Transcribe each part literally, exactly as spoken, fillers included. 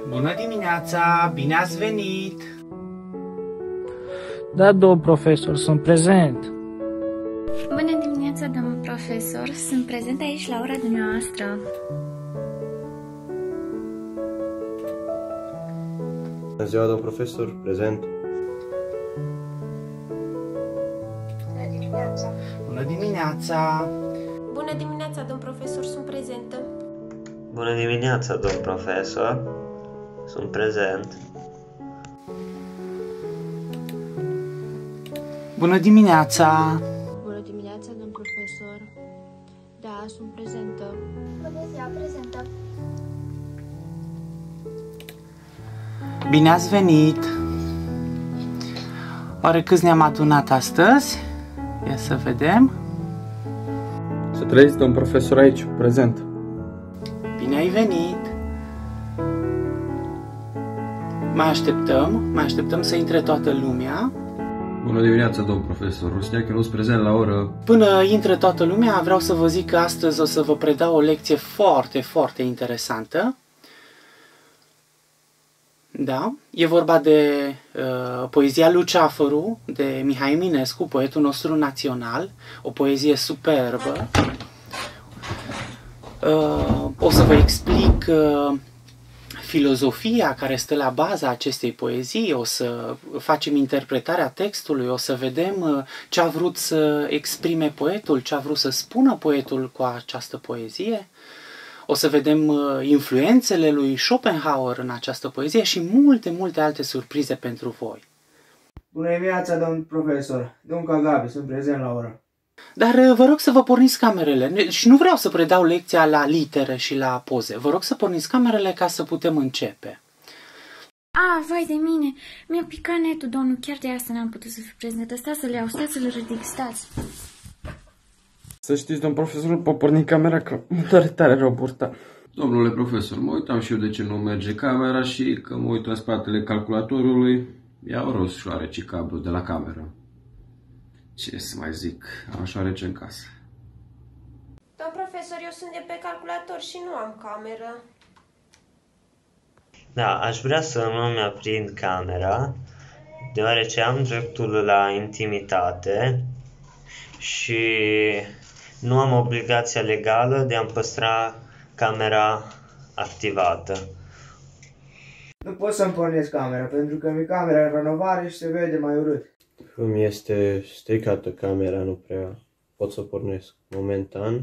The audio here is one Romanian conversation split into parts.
Bună dimineața! Bine ați venit! Da, domn profesor, sunt prezent. Bună dimineața, domnul profesor! Sunt prezent aici la ora dumneavoastră. Bună ziua, domn profesor, prezent. Bună dimineața! Bună dimineața! Bună dimineața, domn profesor, sunt prezentă. Bună dimineața, domn profesor, sunt prezent. Bună dimineața! Bună dimineața, domn profesor. Da, sunt prezentă. Bună ziua, prezentă. Bine ați venit! Oare câți ne-am adunat astăzi? Ia să vedem. Să trăiți, domn profesor, aici, prezent. Bine ai venit! Mai așteptăm, mai așteptăm să intre toată lumea. Bună dimineața, domn profesor. Rusneache nu-s prezent la oră. Până intră toată lumea, vreau să vă zic că astăzi o să vă predau o lecție foarte, foarte interesantă. Da, e vorba de uh, poezia Luceafărul, de Mihai Eminescu, poetul nostru național, o poezie superbă. Uh, o să vă explic uh, filozofia care stă la baza acestei poezii, o să facem interpretarea textului, o să vedem uh, ce a vrut să exprime poetul, ce a vrut să spună poetul cu această poezie. O să vedem uh, influențele lui Schopenhauer în această poezie și multe, multe alte surprize pentru voi. Bună dimineața, domn profesor. Domn Cagabi, sunt prezent la oră. Dar uh, vă rog să vă porniți camerele. Și nu vreau să predau lecția la litere și la poze. Vă rog să porniți camerele ca să putem începe. A, vai de mine! Mi-a picat netul, domnul, chiar de asta n-am putut să fiu prezentă. Stați să le iau, stați să le ridic, stați. Să știți, domn profesor, pot porni camera că mă doare tare rău burta. Domnule profesor, mă uitam și eu de ce nu merge camera și că mă uit în spatele calculatorului, iau rost șoareci cablu de la cameră. Ce să mai zic, am șoarece în casă. Domn profesor, eu sunt de pe calculator și nu am cameră. Da, aș vrea să nu-mi aprind camera, deoarece am dreptul la intimitate și nu am obligația legală de a-mi păstra camera activată. Nu pot să-mi pornesc camera, pentru că mi camera în renovare și se vede mai urât. Îmi este stricată camera, nu prea pot să pornesc momentan.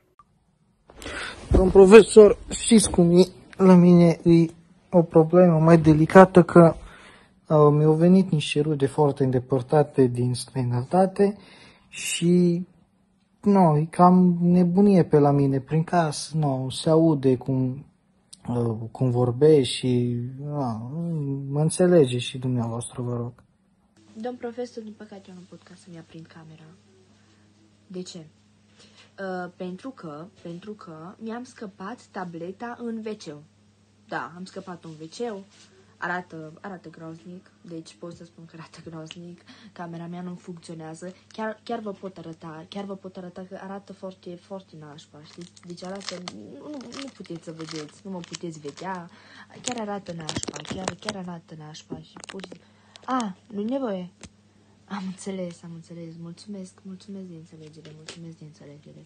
Domn profesor, știți cum e? La mine e o problemă mai delicată că uh, mi-au venit niște rude foarte îndepărtate din străinătate și nu, e cam nebunie pe la mine prin casă, nu, se aude cum, uh, cum vorbești și uh, mă înțelege și dumneavoastră, vă rog. Domn profesor, din păcate eu nu pot ca să-mi aprind camera. De ce? Uh, pentru că, pentru că mi-am scăpat tableta în ve ce. Da, am scăpat-o în ve ce. Arată, arată groaznic, deci pot să spun că arată groaznic. Camera mea nu funcționează. Chiar, chiar vă pot arăta, chiar vă pot arăta că arată foarte, foarte nașpa, știți? Deci arată, nu, nu puteți să vedeți, nu mă puteți vedea. Chiar arată nașpa, chiar, chiar arată nașpa și pur și... A, nu-i nevoie. Am înțeles, am înțeles. Mulțumesc, mulțumesc de înțelegere, mulțumesc de înțelegere.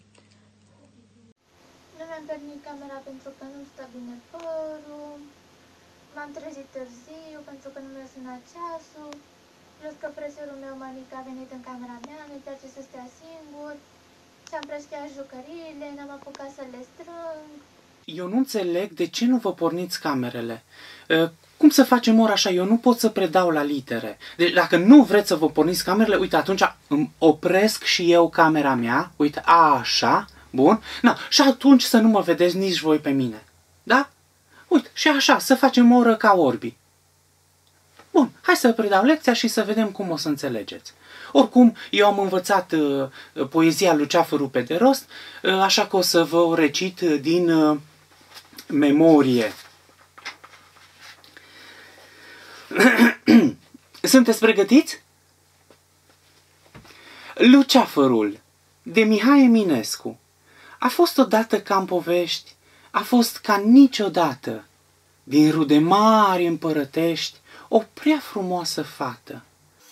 Nu mi-am pornit camera pentru că nu stă bine părul. M-am trezit târziu pentru că nu mi-a sunat ceasul. Plus că preserul meu mai mic a venit în camera mea, nu-i place să stea singur. Și-am prășcheat jucăriile, n-am apucat să le strâng. Eu nu înțeleg de ce nu vă porniți camerele. Cum să facem ori așa? Eu nu pot să predau la litere. Deci dacă nu vreți să vă porniți camerele, uite, atunci îmi opresc și eu camera mea. Uite, așa, bun. Na, și atunci să nu mă vedeți nici voi pe mine. Da? Uite, și așa, să facem o oră ca orbi. Bun, hai să predau lecția și să vedem cum o să înțelegeți. Oricum, eu am învățat uh, poezia Luceafărul pe de rost, uh, așa că o să vă o recit din uh, memorie. Sunteți pregătiți? Luceafărul, de Mihai Eminescu. A fost odată ca în povești, a fost ca niciodată. din rude mari împărătești, o prea frumoasă fată.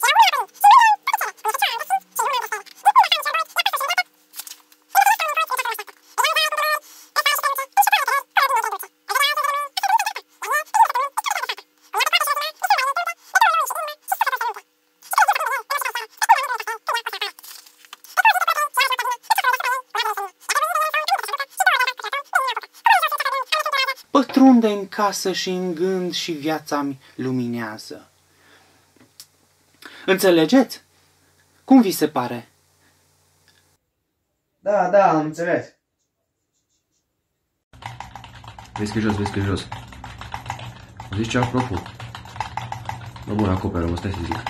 Pătrunde în casă și în gând și viața-mi luminează. Înțelegeți? Cum vi se pare? Da, da, am înțeles. Vezi că jos, vezi că jos. Zici ceva profund. Nu mă acoperă, mă stai să zic.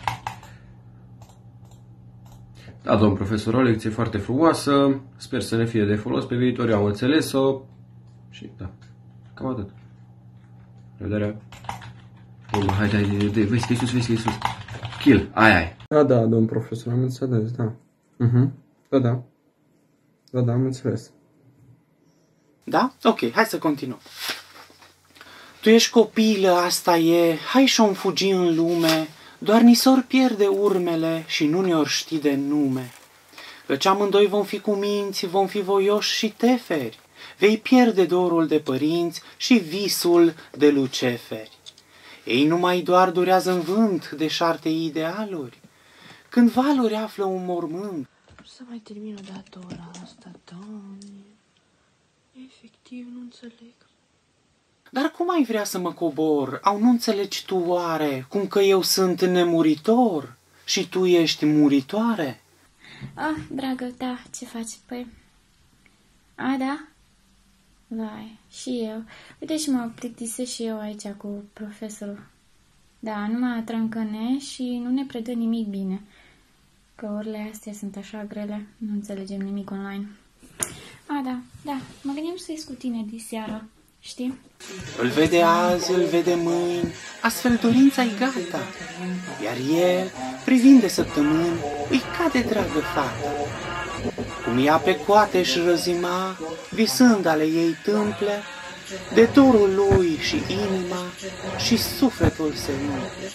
Da, domn profesor, o lecție foarte frumoasă. Sper să ne fie de folos pe viitor. Eu am înțeles-o. Și da, cam atât. Revedere. Bun, hai, hai, hai, hai, vezi că e sus, vezi că e sus. Kill, ai, ai. Da, da, domn profesor, am înțeles, da. Uh-huh. Da, da. Da, da, am înțeles. Da? Ok, hai să continuăm. Tu ești copilă, asta e, hai și-o fugi în lume, doar ni s-or pierde urmele și nu ne-or ști de nume. Căci amândoi vom fi cuminți, vom fi voioși și teferi, vei pierde dorul de părinți și visul de luceferi. Ei numai doar durează în vânt deșarte idealuri, când valuri află un mormânt. Să mai termin o dată ora asta, Doamne. Efectiv, nu înțeleg. Dar cum ai vrea să mă cobor? Au nu înțelegi tu oare cum că eu sunt nemuritor și tu ești muritoare? Ah, dragă, da, ce faci? Păi... A, da? Vai, și eu. Uite și mă plictisesc și eu aici cu profesorul. Da, numai trâncăne și nu ne predă nimic bine. Că orele astea sunt așa grele, nu înțelegem nimic online. A, da, da, mă gândim să ies cu tine diseară, știi? Îl vede azi, îl vede mâini, astfel dorința-i gata. Iar el, privind de săptămâni, îi cade dragă fată. Cum ea pe coate își răzima, visând ale ei tâmple, de dorul lui și inima și sufletul se umple.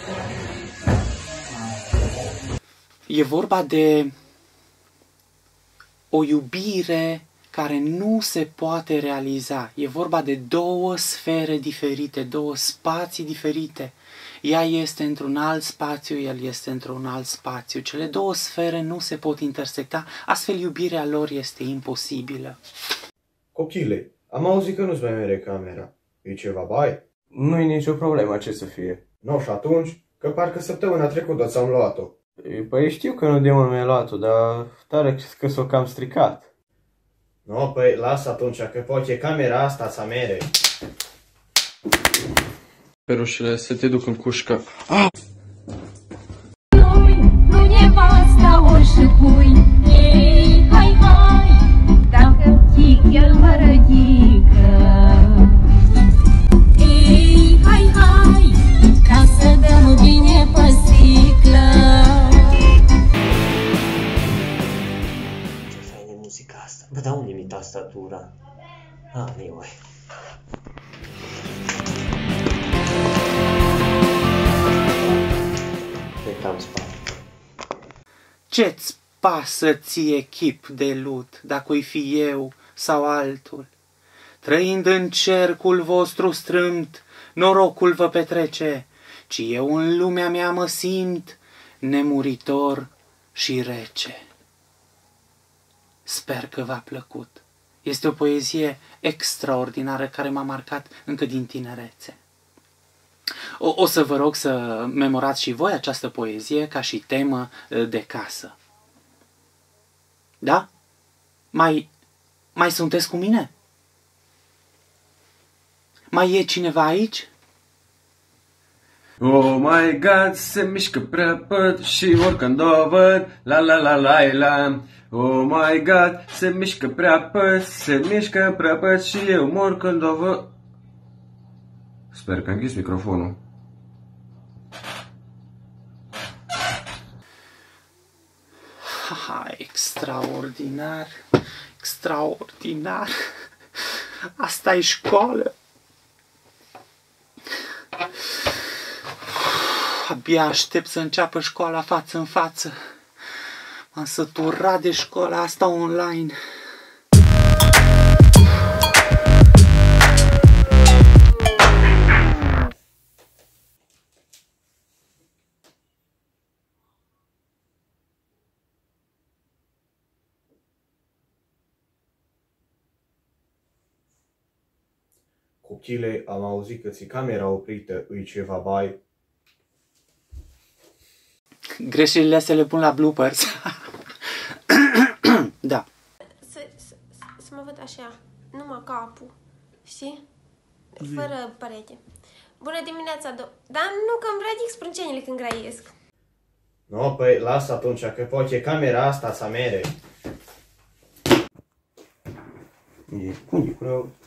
E vorba de o iubire care nu se poate realiza. E vorba de două sfere diferite, două spații diferite. Ea este într-un alt spațiu, el este într-un alt spațiu. Cele două sfere nu se pot intersecta, astfel iubirea lor este imposibilă. Cochile, am auzit că nu-ți mai mere camera. E ceva bai? Nu-i nicio problemă, ce să fie. Nu, și atunci? Că parcă săptămâna trecută ți-am luat-o. Păi știu că nu de mult mi-ai luat-o, dar tare că s-o cam stricat. No, păi lasă atunci, că poate camera asta ți-a mere. Perușile, să te duc în cușcă. Ah! Nu nevasta o și pui, ei, hai, hai, dacă el mă rădică. Ei, hai, hai, ca să dăm bine pe sticlă. Ce faină e muzica asta? Bă, dar unde mi tastatura? Ah, anyway. Ce-ți pasă ție chip de lut, dacă-i fi eu sau altul? Trăind în cercul vostru strâmt, norocul vă petrece, ci eu în lumea mea mă simt nemuritor și rece. Sper că v-a plăcut. Este o poezie extraordinară care m-a marcat încă din tinerețe. O, o să vă rog să memorați și voi această poezie ca și temă de casă. Da? Mai, mai sunteți cu mine? Mai e cineva aici? Oh my God, se mișcă prăpăd și oricând o văd, la la la la la. Oh my God, se mișcă prăpăd, se mișcă prăpăd și eu mor când o văd. Sper că am închis microfonul. Ha, extraordinar, extraordinar. Asta e școală. Abia aștept să înceapă școala față în față. M-am săturat de școala asta online. Copchile, am auzit că ți camera oprită, îi ceva bai. Greșelile astea le pun la bloopers. Da. Să, să, să mă văd așa, numai capul, știi? Fără perete. Bună dimineața, do... Dar nu că îmi ridic sprâncenile când graiesc. No, păi lasă atunci, că poate camera asta să mere. E, unde vreau?